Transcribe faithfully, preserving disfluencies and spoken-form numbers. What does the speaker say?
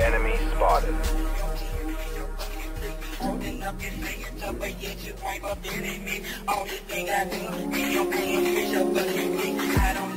Enemy spotted. Holding up your fingers up, but yet you wipe up your limit. Only thing I do is your pain, fish up a limit. I don't